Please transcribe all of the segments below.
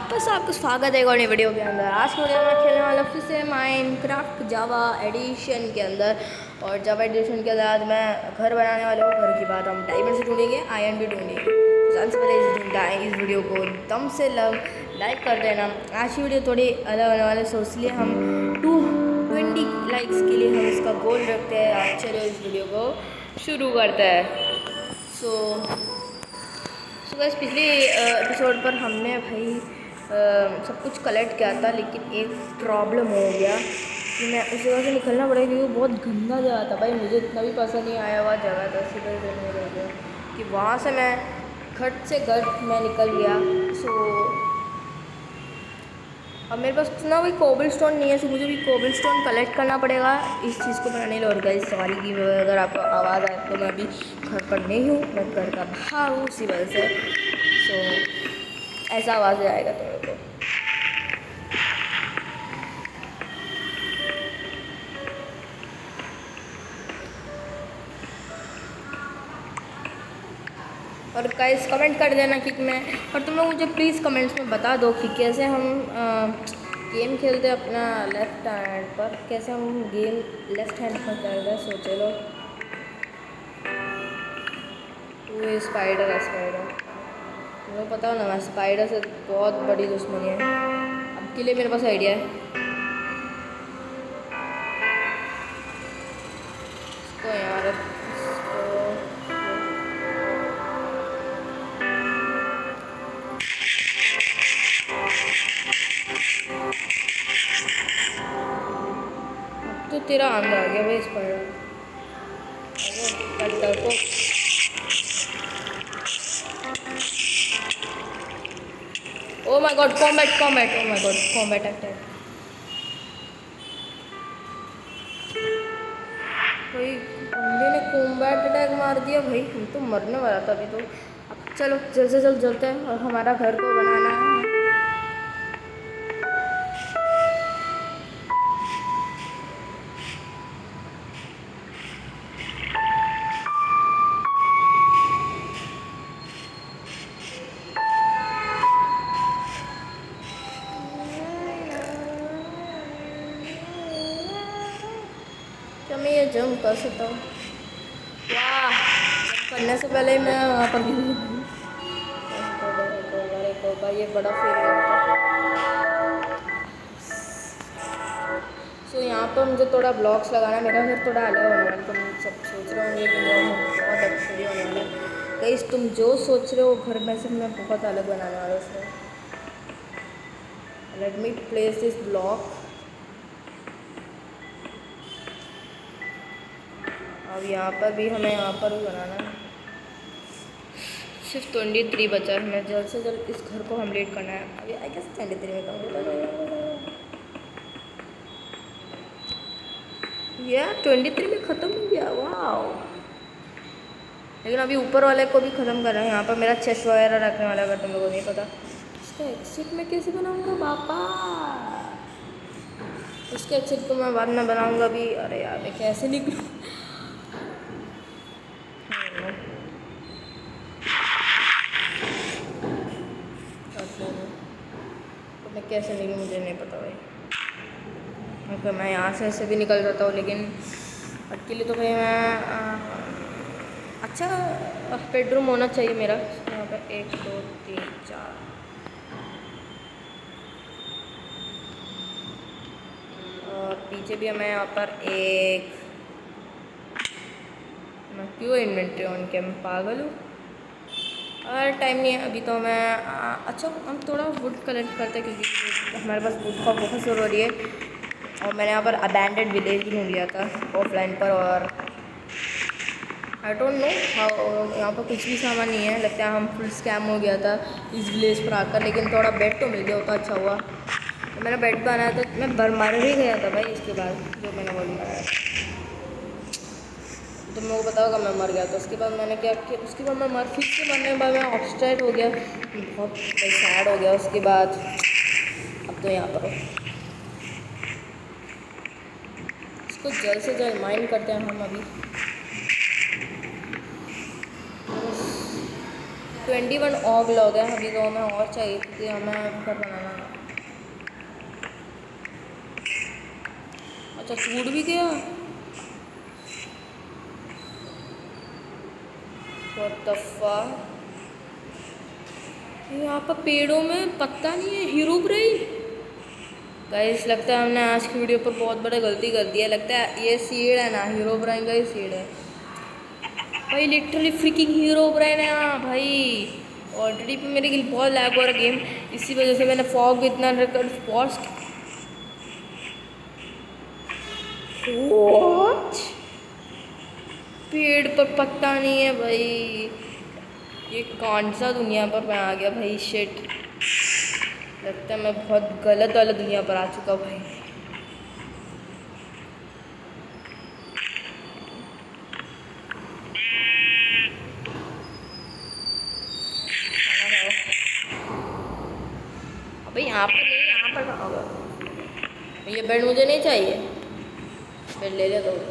वापस आपका स्वागत है एक और नई वीडियो के अंदर। आज की वीडियो में खेलने वाला फिर से माइनक्राफ्ट जावा एडिशन के अंदर। और जावा एडिशन के अंदर आज मैं घर बनाने वाला हूँ। घर की बात हम डायमंड से ढूंढेंगे, आयरन भी ढूंढेंगे। सबसे पहले इस वीडियो को दम से लाइक कर देना। आज की वीडियो थोड़ी अलग होने वाले, सो इसलिए हम 220 लाइक्स के लिए हम इसका गोल रखते हैं। आज चलो इस वीडियो को शुरू करते हैं। सो बस पिछले एपिसोड पर हमने भाई सब कुछ कलेक्ट किया था, लेकिन एक प्रॉब्लम हो गया कि मैं उस जगह से निकलना पड़ेगा क्योंकि बहुत गंदा जगह था भाई। मुझे इतना भी पसंद नहीं आया हुआ जगह था, इसी वजह से हो गया कि वहाँ से मैं घट से घट मैं निकल गया। सो अब मेरे पास ना कोई कोबल स्टोन नहीं है, सो मुझे भी कोबल स्टोन कलेक्ट करना पड़ेगा इस चीज़ को बनाने के लिए। और गाइस सॉरी कि अगर आपको आवाज़ आए तो मैं अभी घर पर नहीं हूँ, मैं घर का बाहर हूँ, इसी वजह से सो ऐसा आवाज़ आएगा तो मेरे को। और गाइस कमेंट कर देना कि मैं, और तुम लोग मुझे प्लीज़ कमेंट्स में बता दो कि कैसे हम गेम खेलते हैं अपना लेफ़्ट हैंड पर, कैसे हम गेम लेफ़्ट हैंड पर खेलते हैं। सो चलो वो स्पाइडर है, स्पाइडर तुम्हें पता हो ना, मैं स्पाइडर से बहुत बड़ी दुश्मनी है। अब के लिए मेरे पास आइडिया है, इसको यार तो तेरा अंदर आ गया भाई स्पाइडर। कटर को oh my God, combat oh my God, combat attack. कोई बंदे ने कॉम्बैट अटैक मार दिया भाई, हम तो मरने वाला था अभी तो। अब चलो जल्द से जल्द चलते हैं और हमारा घर को बनाना है। क्या मैं ये जंप कर सकता हूँ? वाह, करने से पहले ही मैं वहाँ पर ये बड़ा फेवरेट था। सो यहाँ पर मुझे थोड़ा ब्लॉक्स लगाना है। मेरा घर थोड़ा अलग होने वाला, तुम सब सोच रहे होंगे कि बहुत अच्छा ही होने वाला है। गाइस तुम जो सोच रहे हो घर में से मैं बहुत अलग बनाने वाला हूँ उसमें। Let me place this block. अब यहाँ पर भी हमें यहाँ पर भी बनाना है। सिर्फ 23 बचा है, हमें जल्द से जल्द इस घर को कंप्लीट करना है। अभी आई गेस 23 में कंप्लीट हो जाएगा। यार 23 में ख़त्म हो गया, वाह। लेकिन अभी ऊपर वाले को भी ख़त्म करना है। यहाँ पर मेरा चेस्ट वगैरह रखने वाला, अगर तुम लोगों को नहीं पता। इसका एक्सिट में कैसे बनाऊँगा पापा? उसके एक्सिट को मैं बाद में बनाऊँगा अभी। अरे यार मैं कैसे निकलूँ? मैं कैसे निकलूँ मुझे नहीं पता भाई। ओके मैं यहाँ से ऐसे भी निकल जाता हूँ, लेकिन अकेले तो भाई मैं अच्छा बेडरूम होना चाहिए मेरा। यहाँ पर 1 2 3 4 और पीछे भी हमें यहाँ पर एक। मैं क्यों इन्वेंटरी ऑन किया, मैं पागल हूँ? और टाइम नहीं है अभी तो। मैं अच्छा हम थोड़ा वुड कलेक्ट करते हैं क्योंकि हमारे पास वुड का बहुत ज़रूरी है। और मैंने यहाँ पर अबैंडेड विलेज भी ढूंढ लिया था ऑफलाइन पर, और आई डोंट नो हाउ यहाँ पर कुछ भी सामान नहीं है। लगता है हम फुल स्कैम हो गया था इस विलेज पर आकर, लेकिन थोड़ा बेड तो मिल गया होता अच्छा हुआ। तो मैंने बेड बनाया था, मैं मर भी गया था भाई इसके बाद जो मैंने वो बनाया। तुम लोगों को पता होगा मैं मर गया था। उसके बाद मैंने क्या किया, उसके बाद मैं फिर से मरने के बाद मैं ऑब्स्ट्रेट हो गया, बहुत सैड हो गया। उसके बाद अब तो यहाँ पर इसको जल्द से जल्द माइन करते हैं हम अभी। 21 ऑग लॉग है। अभी तो हमें और चाहिए क्योंकि हमें घर बनाना है। अच्छा छूट भी गया। व्हाट द फक, यहाँ पर पेड़ों में पत्ता नहीं है। हीरोब्राइन गाइस, लगता है हमने आज की वीडियो पर बहुत बड़ा गलती कर दी है। लगता है ये सीड है ना, हीरोब्राइन का ही सीड है भाई। लिटरली फ्रीकिंग हीरोब्राइन है यहाँ भाई। ऑलरेडी पे मेरे लिए बहुत लैग हो रहा गेम, इसी वजह से मैंने फॉग भी इतना रिकॉर्ड पॉस्ट। पेड़ पर पत्ता नहीं है भाई। ये कौन सा दुनिया पर मैं आ गया भाई। शिट, लगता है मैं बहुत गलत वाला दुनिया पर आ चुका भाई। अबे यहाँ पर नहीं, यहाँ पर कहाँ होगा। ये बेड मुझे नहीं चाहिए, बेड ले ले दो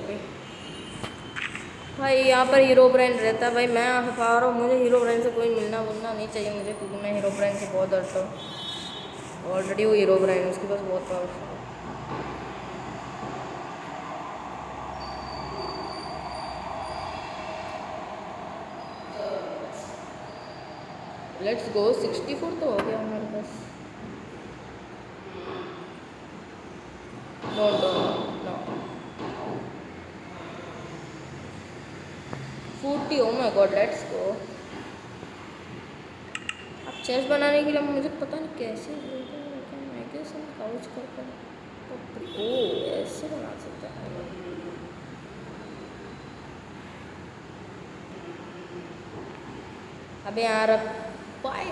भाई। यहाँ पर हीरोब्राइन रहता है भाई। मैं यहाँ से पा रहा हूँ, मुझे हीरोब्राइन से कोई मिलना नहीं चाहिए मुझे, क्योंकि मैं हीरोब्राइन से बहुत डरता हूँ। ऑलरेडी वो हीरोब्राइन, उसके पास बहुत पावर। Let's go. 64 तो हो गया हमारे पास। No no no 40। Oh my God, let's go. अब चेस्ट बनाने के लिए मुझे पता नहीं कैसे काउच कर ओ ऐसे बना सकते हैं। अबे यार पाए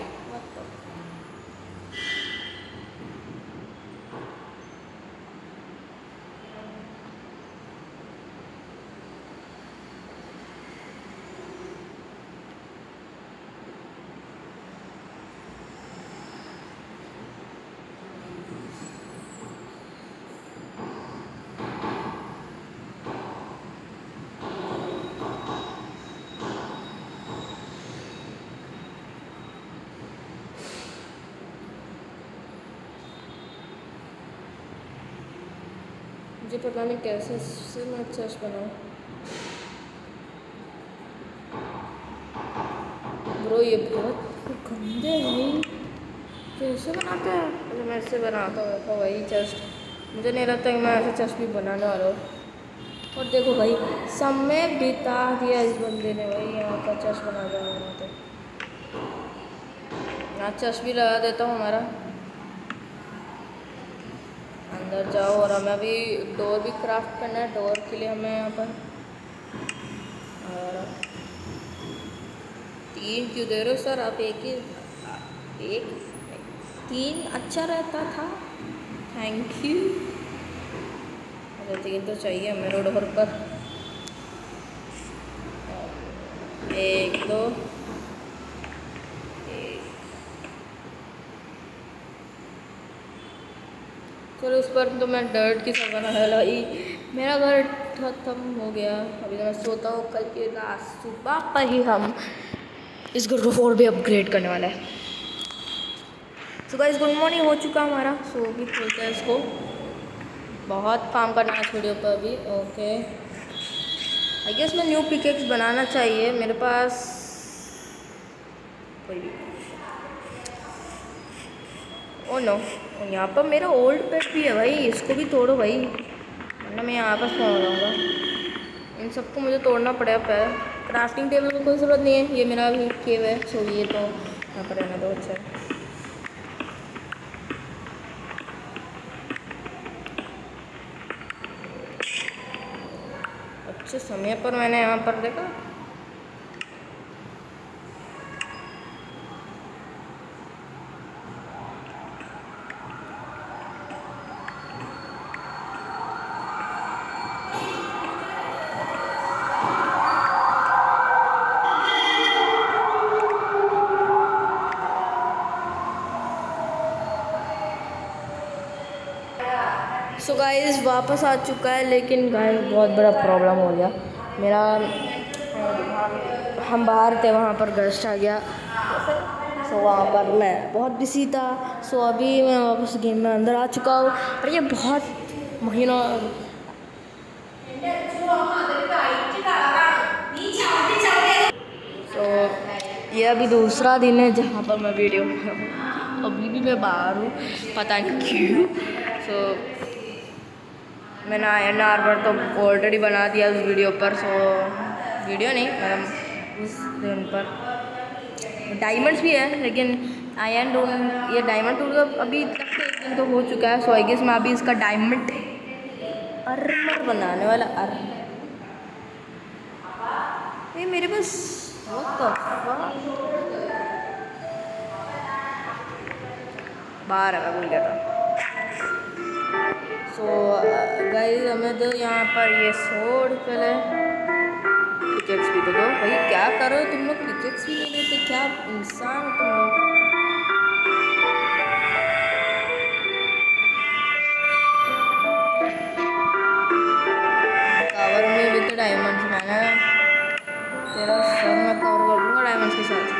मुझे पता नहीं कैसे इससे मैं चेस्ट बनाऊँ ब्रो। ये बहुत गंदे हैं, कैसे बनाते हैं। अगर मैं ऐसे बनाता हूँ तो वही चेस्ट, मुझे नहीं लगता कि मैं ऐसे चेस्ट भी बनाने वाला हूँ। और देखो भाई, समय बिता दिया इस बंदे ने भाई। यहाँ का चेस्ट बना दिया मैंने तो। यहाँ चेस्ट भी लगा देता हूँ हमारा। अंदर जाओ। और हमें अभी डोर भी क्राफ्ट करना है। डोर के लिए हमें यहाँ पर और 3 क्यों दे रहे हो सर आप? एक 3 अच्छा रहता था, थैंक यू। अगर 3 तो चाहिए हमें डोर पर। 1 2 चलो उस पर तो मैं डर्ट की सब बना भाई। मेरा घर खत्म हो गया। अभी तो मैं सोता हूँ, कल की रात सुबह पर ही हम इस घर को और भी अपग्रेड करने वाला है। सो गाइस, गुड मॉर्निंग हो चुका हमारा। सो भी खोलते हैं इसको। बहुत काम करना है इस वीडियो पर अभी। ओके, आई गेस मैं न्यू पिकेक्स बनाना चाहिए मेरे पास। ओ नो, यहाँ पर मेरा ओल्ड पेट भी है भाई, इसको भी तोड़ो भाई, वरना मैं यहाँ पर सो जाऊँगा। इन सबको मुझे तोड़ना पड़ेगा पहले। क्राफ्टिंग टेबल की कोई ज़रूरत नहीं है, ये मेरा भी केव है। सो ये तो यहाँ पर रहना दो। अच्छा अच्छे समय पर मैंने यहाँ पर देखा। सो गाइस वापस आ चुका है, लेकिन गाइस बहुत बड़ा प्रॉब्लम हो गया मेरा। हम बाहर थे, वहाँ पर गेस्ट आ गया। सो वहाँ पर मैं बहुत बिजी था। सो अभी मैं वापस गेम में अंदर आ चुका हूँ और ये बहुत महीनों सो ये अभी दूसरा दिन है जहाँ पर मैं वीडियो बना रहा हूँ। अभी भी मैं बाहर हूँ, पता नहीं क्यों। सो मैंने आयरन आर्मर तो ऑलरेडी बना दिया उस वीडियो पर। सो वीडियो नहीं मतलब उस दिन पर डायमंड्स भी है, लेकिन आयरन टूल ये डायमंड टूल का अभी तक तो एक दिन तो हो चुका है। सो आई गेस मैं अभी इसका डायमंड आर्मर बनाने वाला ये मेरे पास बाहर है, भूल गया था। सो गाइस हमें तो यहाँ पर ये सोड पहले पिकेक्स भी तो दो भाई, क्या करो तुम लोग, पिकेक्स भी नहीं देते, क्या इंसान हो तुम लोग। कवर में विद डायमंड्स, मैंने तेरा सर मैं कवर कर दूँगा डायमंड्स के साथ।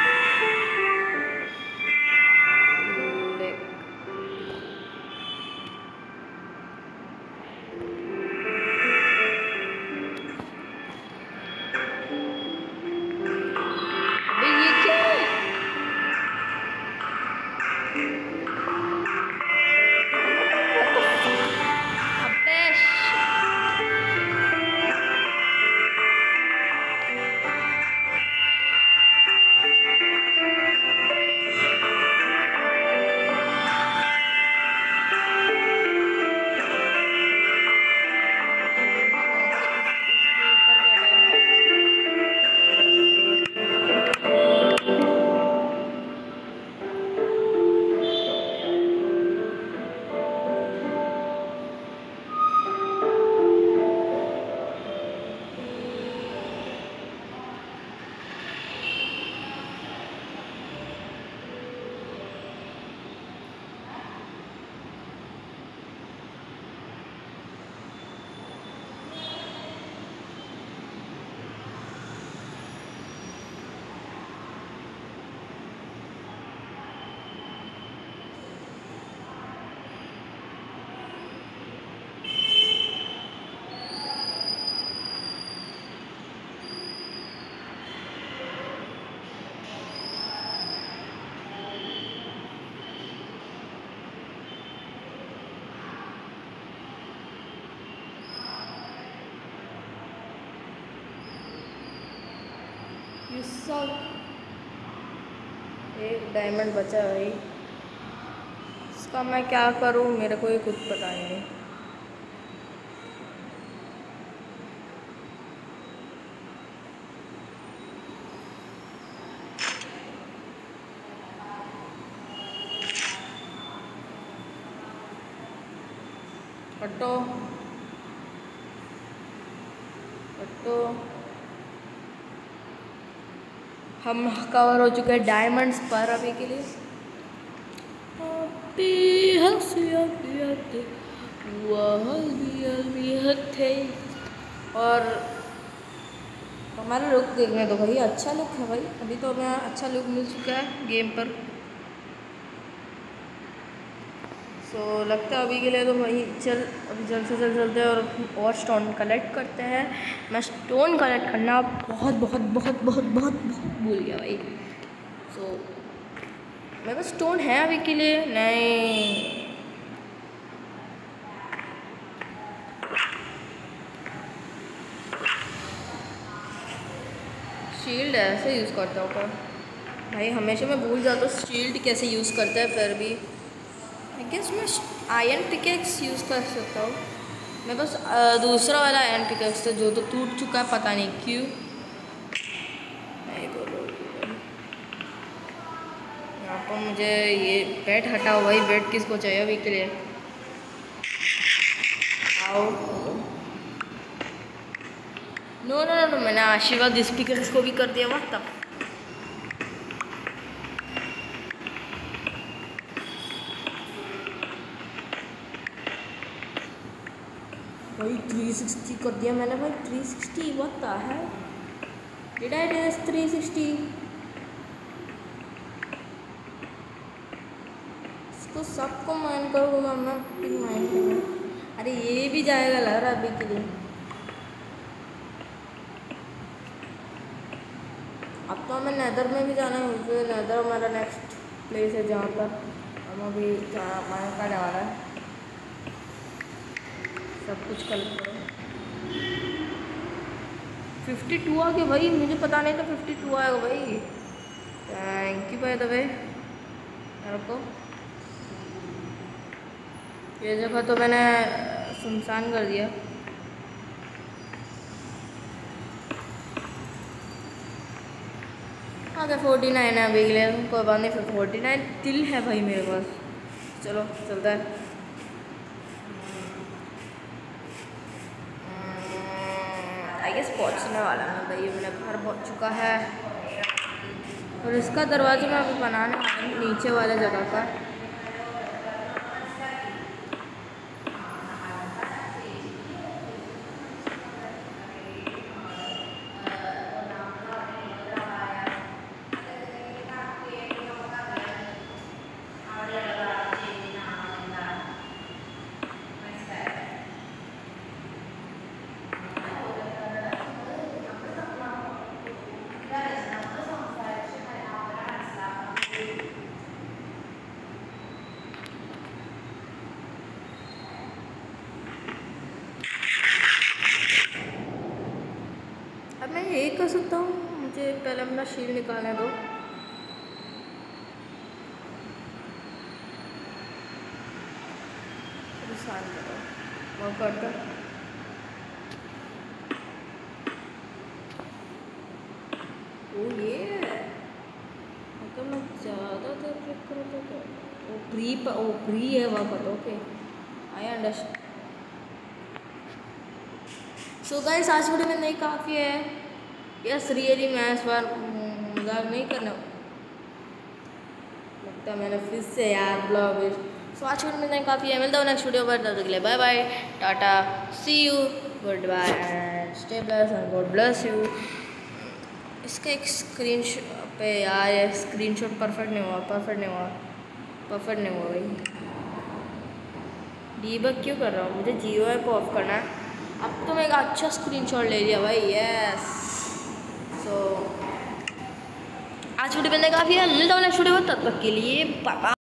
ये सब एक डायमंड बचा है भाई, इसका मैं क्या करूं, मेरे को ही कुछ पता नहीं। हटो हटो, हम कवर हो चुके हैं डायमंड्स पर अभी के लिए। और हमारा लुक देखने दो भाई, अच्छा लुक है भाई, अभी तो हमें अच्छा लुक मिल चुका है गेम पर। सो लगता है अभी के लिए तो भाई अभी जल्द से जल्द चलते हैं और स्टोन कलेक्ट करते हैं। मैं स्टोन कलेक्ट करना बहुत बहुत बहुत बहुत बहुत बहुत भूल गया भाई। सो मेरे पास स्टोन है अभी के लिए नहीं। शील्ड ऐसे यूज़ करता हूँ भाई, हमेशा मैं भूल जाता हूँ शील्ड कैसे यूज़ करता है। फिर भी आई गेस मैं आयरन पिकेक्स यूज़ कर सकता हूँ। मेरे पास दूसरा वाला आयरन पिकेक्स था जो तो टूट चुका है, पता नहीं क्यों। नहीं बोलो यहाँ पर मुझे ये बेड हटाओ भाई, बेड किसको चाहिए अभी के लिए। आओ नो नो नो, मैंने आशीर्वाद स्पीकर्स को भी कर दिया वहाँ तब। भाई 360 कर दिया मैंने भाई, 360 what the hell did I do 360। तो सबको माइन करूँगा मैं, माइन करूँगा। अरे ये भी जाएगा लग रहा अभी के लिए। अब तो हमें नेदर में भी जाना है, क्योंकि नेदर हमारा नेक्स्ट प्लेस है जहाँ पर हम अभी माइन करने वाला है। सब कुछ कलेक्ट करो। 52 आ गया भाई, मुझे पता नहीं था 52 आएगा भाई। थैंक यू भाई दबे मेरे को। ये जगह तो मैंने सुनसान कर दिया। अगर 49 है अभी के लिए, कोई बात नहीं। 49 तिल है भाई मेरे पास। चलो चलता है। आई गेस पहुँचने वाला है भाई, मेरा घर पहुँच चुका है। और इसका दरवाजा मैं अभी बनाने वाला हूँ नीचे वाले जगह का। अब मैं यही कर सकता हूँ, मुझे पहले अपना शील्ड निकालने दो। वो करता ओ ये अगर मैं ज़्यादा देर क्लिक करूँ तो ओ प्री है वहाँ पर। Okay I understand. So guys आज वीडियो में नहीं काफ़ी है। यस रियली मैं इस बार मजाक नहीं करना लगता, मैंने फिर से यार ब्लॉग। सो आज वीडियो में नहीं काफ़ी है। मिलता हूँ नेक्स्ट वीडियो पर, तब तक के लिए bye bye, tata, see you, good bye and stay blessed and God bless you. इसका एक स्क्रीनशॉट पे यार, स्क्रीनशॉट परफेक्ट नहीं हुआ भाई। डीबग क्यों कर रहा हूँ, मुझे जियो ऐप ऑफ करना है। अब तो मैं एक अच्छा स्क्रीनशॉट ले लिया भाई। यस सो आज वीडियो बनने काफ़ी है। मिलता हूँ नेक्स्ट वीडियो में, तब तक के लिए बाय।